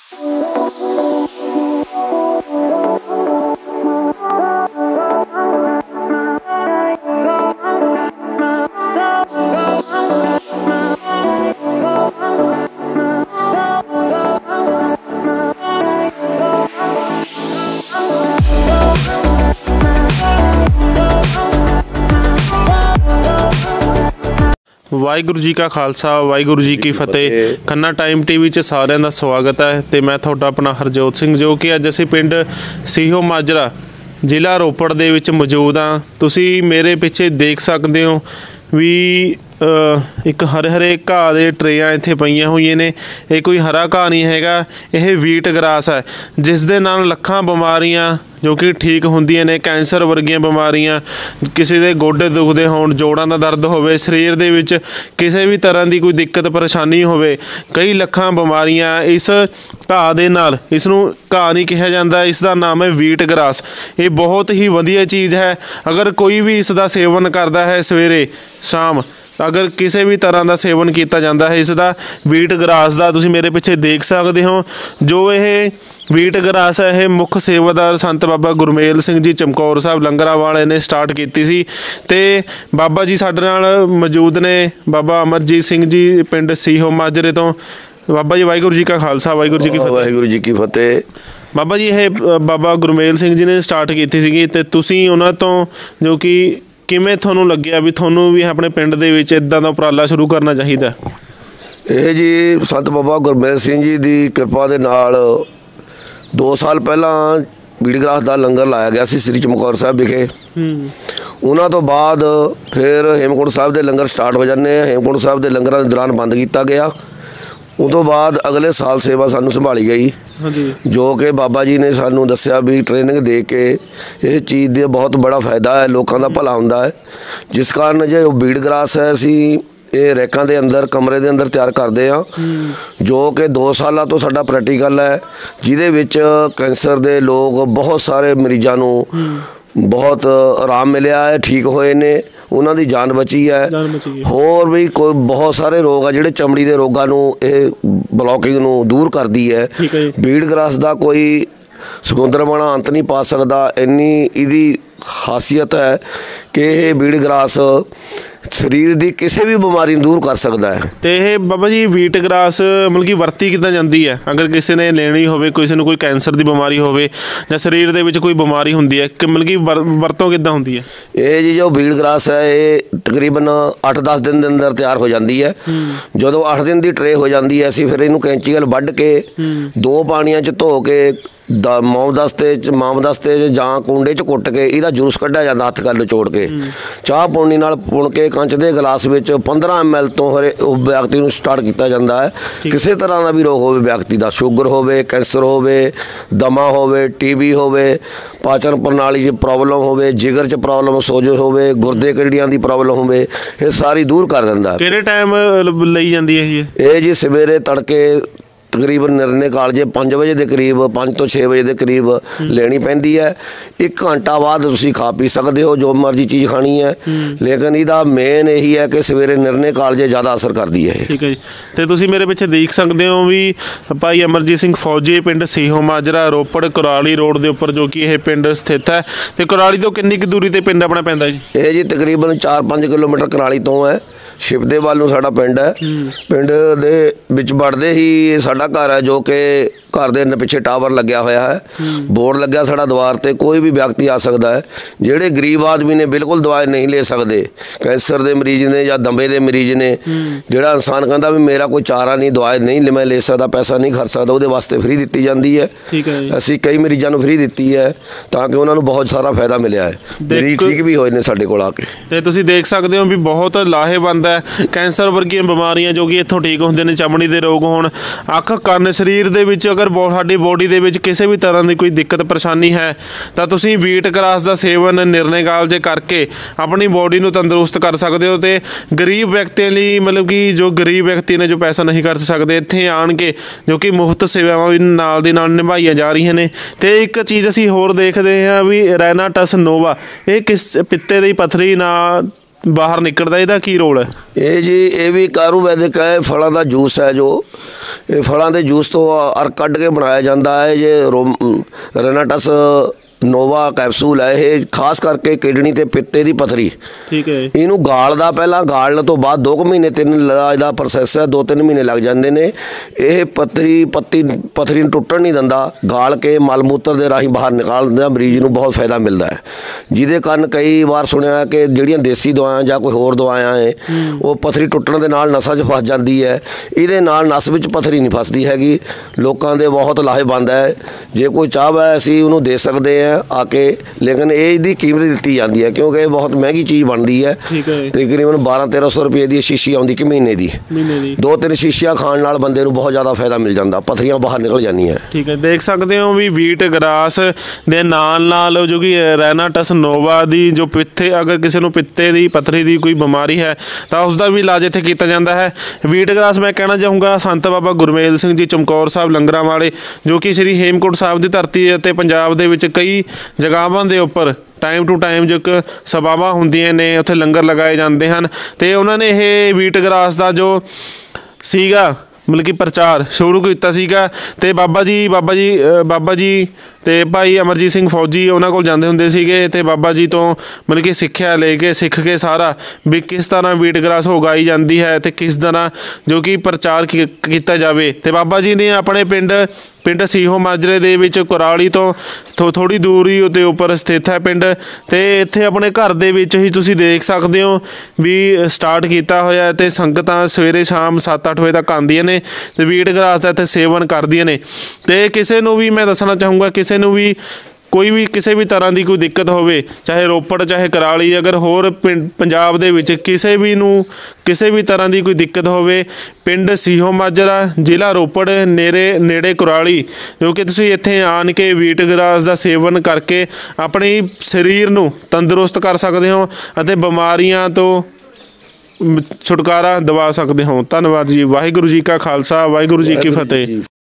वाहिगुरू जी का खालसा वाहिगुरू जी की फतेह। Khanna time TV च सारिਆਂ ਦਾ ਸਵਾਗਤ ਹੈ ਤੇ ਮੈਂ ਤੁਹਾਡਾ ਆਪਣਾ ਹਰਜੋਤ ਸਿੰਘ ਜੋ ਕਿ ਅੱਜ ਅਸੀਂ ਪਿੰਡ ਸੀਹੋ ਮਾਜਰਾ ਜ਼ਿਲ੍ਹਾ ਰੋਪੜ ਦੇ ਵਿੱਚ ਮੌਜੂਦ ਹਾਂ। ਤੁਸੀਂ ਮੇਰੇ ਪਿੱਛੇ ਦੇਖ ਸਕਦੇ ਹੋ ਵੀ एक हरे हरे घाह के ट्रेयां इत्थे पईयां होईयां ने। ये कोई हरा घाह नहीं हैगा, यह वीट ग्रास है जिस दे नाल लखां बीमारियां जो कि ठीक होंदियां ने। कैंसर वर्गियां बीमारियां, किसी दे गोडे दुखदे होण, जोड़ां दा दर्द होवे, शरीर दे विच किसी भी तरह की कोई दिक्कत परेशानी होवे, कई लखां बीमारियां इस घाह दे नाल। इसनूं घाह नहीं कहा जाता, इसका नाम है वीट ग्रास। ये बहुत ही वधिया चीज़ है। अगर कोई भी इसका सेवन करता है सवेरे शाम, अगर किसी भी तरह का सेवन किया जाता है इसका वीट ग्रास का, तुसीं मेरे पिछे देख सकते हो। जो ये वीट ग्रास है, यह मुख सेवादार संत बाबा गुरमेल सिंह जी चमकौर साहब लंगरा वाले ने स्टार्ट की सी। ते बाबा जी साडे नाल मौजूद ने, बाबा अमरजीत सिंह जी पिंड सीहो माजरे तो। बाबा जी वाहिगुरू जी का खालसा वाहिगुरू जी की फतेह। वाहिगुरू जी की फतेह। बाबा जी यह बाबा गुरमेल सिंह जी ने स्टार्ट की सी ते तुसीं उन्हां तों जो कि किवें तुहानूं लग्गिया भी तुहानूं भी अपने पिंड दे विच इदां दा उपराला शुरू करना चाहिदा? ये जी संत बाबा गुरमेल सिंह जी की कृपा दे नाल 2 साल पहला वीट ग्रास का लंगर लाया गया सी श्री चमकौर साहब विखे। उन्हां तो बाद फिर हेमकुंड साहब के लंगर स्टार्ट हो जाते हैं। हेमकुंड साहब के लंगरां दे दौरान बंद किया गया। उस तो बाद अगले साल सेवा सानू संभाली गई, जो कि बाबा जी ने सानू दस्या भी ट्रेनिंग दे के इस चीज़ का बहुत बड़ा फायदा है, लोगों का भला होंदा है। जिस कारण जो वीट ग्रास है असी ये रैकों के अंदर कमरे के अंदर तैयार करते हैं, जो कि 2 साल तो साडा प्रैक्टिकल है, जिहदे विच कैंसर के लोग बहुत सारे मरीजों को बहुत आराम मिलया है, ठीक होए ने, उन्हों की जान बची है। होर भी कोई बहुत सारे रोग है जिहड़े चमड़ी के रोगों को ब्लॉकिंग नूं दूर करती है। वीट ग्रास का कोई समुद्र बना अंत नहीं पा सकता, इन्नी इहदी खासियत है कि यह वीट ग्रास शरीर की किसी भी बीमारी दूर कर सकता है। तो यह बाबा जी वीट ग्रास मतलब कि वरती किदां जाती है? अगर किसी ने लेनी हो, किसी को कोई कैंसर की बीमारी हो या शरीर के विच कोई बीमारी होंदी है, मतलब कि वरतों किदां होंदी है? ये जी जो वीट ग्रास है ये तकरीबन 8-10 दिन के अंदर तैयार हो जाती है। जो 8 दिन की ट्रे हो जाती है, असीं फिर इनू कैंची नाल वढ़ के 2 पानियां च धो के मामदस्ते जां कुंडे च कुट के इहदा जूस कढ़िया जाता, हत्थ गल चोड़ के चाह पौनी नाल पुण के कंच के गिलास में 15 ml तो हरे व्यक्ति को स्टार्ट किया जाता है। किसी तरह का भी रोग हो व्यक्ति का, शुगर हो, कैंसर हो, दमा हो, TB हो, पाचन प्रणाली च प्रॉब्लम हो, जिगर च प्रॉब्लम, सोजो हो, गुरदे किड़ियां की प्रॉब्लम हो, ये सारी दूर कर दिंदा। किहड़े टाइम लई जांदी है ये जी सवेरे तड़के तकरीबन निर्णय काल जे 5 बजे के करीब, 5 तो 6 बजे के करीब लेनी पैंदी है। 1 घंटा बाद तुसीं खा पी सकते हो जो मर्जी चीज़ खानी है, लेकिन इसका मेन यही है कि सवेरे निर्णय काल जे ज़्यादा असर करती है। ठीक है जी। तो तुसीं मेरे पिछे देख सकते हो भी भाई अमरजीत सिंह फौजी पिंड सीहो माजरा रोपड़ कुराली रोड के उपर जो कि यह पिंड स्थित है। तो कुराली तो कितनी दूरी पर पिंड अपना पैंदा जी? ये जी तकरीबन 4-5 किलोमीटर कुराली तो है। शिपदे वालों साडा पिंड है। पिंड दे विच वड़दे ही साडा घर है, जो कि घर के पिछे टावर लग्या होया है, बोर्ड लग्या साडा द्वार ते, कोई भी व्यक्ति आ सकता है। जिहड़े गरीब आदमी ने बिल्कुल दवाई नहीं ले सकते, कैंसर के मरीज ने या दमे के मरीज ने, जिहड़ा इंसान कहता भी मेरा कोई चारा नहीं, दवाई नहीं मैं ले सकता, पैसा नहीं खर्च सकता, वो वास्ते फ्री दी जाती है। असी कई मरीजों को फ्री दी है ताकि उन्होंने बहुत सारा फायदा मिलया है, मरीज ठीक भी होए ने साडे कोल आके। ते तुसीं देख सकते हो भी बहुत लाहेवंद है। कैंसर वर्गियां बीमारियां जो कि इत्थों ठीक होंदे ने, चमड़ी के रोग होण, अख कंन, शरीर दे विच अगर साडी बॉडी दे विच किसी भी तरह की कोई दिक्कत परेशानी है तो तुसीं वीट ग्रास का सेवन निर्णय काल जे करके अपनी बॉडी नूं तंदुरुस्त कर सकते हो। तो गरीब व्यक्तियों लिए मतलब कि जो गरीब व्यक्ति ने जो पैसा नहीं कर सकते, इत्थे आण के जो कि मुफ्त सेवावां भी नाल दी नाल निभाईयां जा रही ने। तो एक चीज़ असीं होर देखते हैं भी रैनाटस नोवा, ये किस पित्ते दी पत्थरी नाल ਬਾਹਰ ਨਿਕਲਦਾ, ਇਹਦਾ ਕੀ ਰੋਲ ਹੈ? ਇਹ ਜੀ ਇਹ ਵੀ ਆਯੁਰਵੈਦਿਕ ਹੈ, ਫਲਾਂ ਦਾ ਜੂਸ ਹੈ ਜੋ ਇਹ ਫਲਾਂ ਦੇ ਜੂਸ ਤੋਂ ਅਰਕ ਕੱਢ ਕੇ ਬਣਾਇਆ ਜਾਂਦਾ ਹੈ। ਜੇ ਰੇਨਾਟਸ ਨੋਵਾ ਕੈਪਸੂਲ ਹੈ, ਇਹ ਖਾਸ ਕਰਕੇ ਕਿਡਨੀ ਤੇ ਪਿੱਤੇ ਦੀ ਪੱਥਰੀ, ਠੀਕ ਹੈ, ਇਹਨੂੰ ਗਾਲਦਾ, ਪਹਿਲਾਂ ਗਾਲਣ ਤੋਂ ਬਾਅਦ 2 ਮਹੀਨੇ 3 ਦਾ ਪ੍ਰੋਸੈਸ ਹੈ, 2-3 ਮਹੀਨੇ ਲੱਗ ਜਾਂਦੇ ਨੇ। ਇਹ ਪੱਥਰੀ ਨੂੰ ਟੁੱਟਣ ਨਹੀਂ ਦਿੰਦਾ, ਗਾਲ ਕੇ ਮਲ ਮੂਤਰ ਦੇ ਰਾਹੀਂ ਬਾਹਰ ਨਿਕਾਲ ਦਿੰਦਾ। ਮਰੀਜ਼ ਨੂੰ ਬਹੁਤ ਫਾਇਦਾ ਮਿਲਦਾ ਹੈ, ਜਿਹਦੇ ਕਾਰਨ ਕਈ ਵਾਰ ਸੁਣਿਆ ਕਿ ਜਿਹੜੀਆਂ ਦੇਸੀ ਦਵਾਈਆਂ ਜਾਂ ਕੋਈ ਹੋਰ ਦਵਾਈਆਂ ਹੈ ਉਹ ਪੱਥਰੀ ਟੁੱਟਣ ਦੇ ਨਾਲ ਨਸਾਂ 'ਚ ਫਸ ਜਾਂਦੀ ਹੈ। ਇਹਦੇ ਨਾਲ ਨਸ ਵਿੱਚ ਪੱਥਰੀ ਨਹੀਂ ਫਸਦੀ ਹੈਗੀ। ਲੋਕਾਂ ਦੇ ਬਹੁਤ ਲਾਹੇਵੰਦ ਹੈ। ਜੇ ਕੋਈ ਚਾਹਵੇ ਅਸੀਂ ਉਹਨੂੰ ਦੇ ਸਕਦੇ ਹਾਂ ਆ ਕੇ, ਲੇਕਿਨ ਇਹਦੀ ਕੀਮਤ ਦਿੱਤੀ ਜਾਂਦੀ ਹੈ ਕਿਉਂਕਿ ਇਹ ਬਹੁਤ ਮਹਿੰਗੀ ਚੀਜ਼ ਬਣਦੀ ਹੈ। ਤਕਰੀਬਨ 1200-1300 ਰੁਪਏ ਦੀ ਸ਼ੀਸ਼ੀ ਆਉਂਦੀ ਕਿ ਮਹੀਨੇ ਦੀ। 2-3 ਸ਼ੀਸ਼ੀਆਂ ਖਾਣ ਨਾਲ ਬੰਦੇ ਨੂੰ ਬਹੁਤ ਜ਼ਿਆਦਾ ਫਾਇਦਾ ਮਿਲ ਜਾਂਦਾ, ਪੱਥਰੀਆਂ ਬਾਹਰ ਨਿਕਲ ਜਾਂਦੀਆਂ। ਠੀਕ ਹੈ, ਦੇਖ ਸਕਦੇ ਹੋ ਵੀ ਵੀਟ ਗਰਾਸ ਦੇ ਨਾਲ ਜੋ ਕਿ ਰੈਨਾਟਸ ਨੋਵਾ ਦੀ ਜੋ ਪਿੱਤੇ, ਅਗਰ ਕਿਸੇ ਨੂੰ ਪਿੱਤੇ ਦੀ ਪੱਥਰੀ ਦੀ ਕੋਈ ਬਿਮਾਰੀ ਹੈ ਤਾਂ ਉਸ ਦਾ ਵੀ ਇਲਾਜ ਇੱਥੇ ਕੀਤਾ ਜਾਂਦਾ ਹੈ। ਵੀਟ ਗਰਾਸ ਮੈਂ ਕਹਿਣਾ ਚਾਹੂੰਗਾ ਸੰਤ ਬਾਬਾ ਗੁਰਮੇਲ ਸਿੰਘ ਜੀ ਚਮਕੌਰ ਸਾਹਿਬ ਲੰਗਰਾਂ ਵਾਲੇ, ਜੋ ਕਿ ਸ੍ਰੀ ਹੇਮਕੁੰਟ ਸਾਹਿਬ ਦੀ ਧਰਤੀ ਅਤੇ ਪੰਜਾਬ ਦੇ ਵਿੱਚ ਕਈ ਜਗ੍ਹਾਵਾਂ ਦੇ ਉੱਪਰ ਟਾਈਮ ਟੂ ਟਾਈਮ ਜੋ ਕਿ ਸਭਾਵਾਂ ਹੁੰਦੀਆਂ ਨੇ, ਉੱਥੇ ਲੰਗਰ ਲਗਾਏ ਜਾਂਦੇ ਹਨ। ਅਤੇ ਉਹਨਾਂ ਨੇ ਇਹ ਵੀਟ ਗਰਾਸ ਦਾ ਜੋ ਸੀਗਾ ਮਤਲਬ ਕਿ ਪ੍ਰਚਾਰ ਸ਼ੁਰੂ ਕੀਤਾ ਸੀਗਾ। ਅਤੇ ਬਾਬਾ ਜੀ ਅਤੇ ਭਾਈ ਅਮਰਜੀਤ ਸਿੰਘ ਫੌਜੀ ਉਹਨਾਂ ਕੋਲ ਜਾਂਦੇ ਹੁੰਦੇ ਸੀਗੇ, ਅਤੇ ਬਾਬਾ ਜੀ ਤੋਂ ਮਤਲਬ ਕਿ ਸਿੱਖਿਆ ਲੈ ਕੇ ਸਿੱਖ ਕੇ ਸਾਰਾ ਵੀ ਕਿਸ ਤਰ੍ਹਾਂ ਵੀਟ ਗਰਾਸ ਉਗਾਈ ਜਾਂਦੀ ਹੈ ਅਤੇ ਕਿਸ ਤਰ੍ਹਾਂ ਜੋ ਕਿ ਪ੍ਰਚਾਰ ਕੀਤਾ ਜਾਵੇ। ਅਤੇ ਬਾਬਾ ਜੀ ਨੇ ਆਪਣੇ ਪਿੰਡ ਸੀਹੋ ਮਾਜਰੇ ਦੇ ਵਿੱਚ ਕੁਰਾਲੀ ਤੋਂ ਥੋੜ੍ਹੀ ਦੂਰੀ ਉੱਤੇ ਉੱਪਰ ਸਥਿਤ ਹੈ ਪਿੰਡ, ਅਤੇ ਇੱਥੇ ਆਪਣੇ ਘਰ ਦੇ ਵਿੱਚ ਹੀ ਤੁਸੀਂ ਦੇਖ ਸਕਦੇ ਹੋ ਵੀ ਸਟਾਰਟ ਕੀਤਾ ਹੋਇਆ। ਅਤੇ ਸੰਗਤਾਂ ਸਵੇਰੇ ਸ਼ਾਮ 7-8 ਵਜੇ ਤੱਕ ਆਉਂਦੀਆਂ ਨੇ ਅਤੇ ਵੀਟ ਗਰਾਸ ਦਾ ਇੱਥੇ ਸੇਵਨ ਕਰਦੀਆਂ ਨੇ। ਅਤੇ ਕਿਸੇ ਨੂੰ ਵੀ ਮੈਂ ਦੱਸਣਾ ਚਾਹੂੰਗਾ, ਕਿਸੇ ਨੂੰ ਵੀ ਕਿਸੇ ਵੀ ਤਰ੍ਹਾਂ ਦੀ ਕੋਈ ਦਿੱਕਤ ਹੋਵੇ, ਚਾਹੇ ਰੋਪੜ ਚਾਹੇ ਕੁਰਾਲੀ, ਅਗਰ ਹੋਰ ਪੰਜਾਬ ਦੇ ਵਿੱਚ ਕਿਸੇ ਵੀ ਤਰ੍ਹਾਂ ਦੀ ਕੋਈ ਦਿੱਕਤ ਹੋਵੇ, ਪਿੰਡ ਸੀਹੋ ਮਾਜਰਾ, ਜ਼ਿਲ੍ਹਾ ਰੋਪੜ, ਨੇੜੇ ਕੁਰਾਲੀ, ਜੋ ਕਿ ਤੁਸੀਂ ਇੱਥੇ ਆਣ ਕੇ ਵੀਟ ਗਰਾਸ ਦਾ ਸੇਵਨ ਕਰਕੇ ਆਪਣੇ ਸਰੀਰ ਨੂੰ ਤੰਦਰੁਸਤ ਕਰ ਸਕਦੇ ਹੋ ਅਤੇ ਬਿਮਾਰੀਆਂ ਤੋਂ ਛੁਟਕਾਰਾ ਦਿਵਾ ਸਕਦੇ ਹੋ। ਧੰਨਵਾਦ ਜੀ। ਵਾਹਿਗੁਰੂ ਜੀ ਕਾ ਖਾਲਸਾ, ਵਾਹਿਗੁਰੂ ਜੀ ਕੀ ਫਤਿਹ।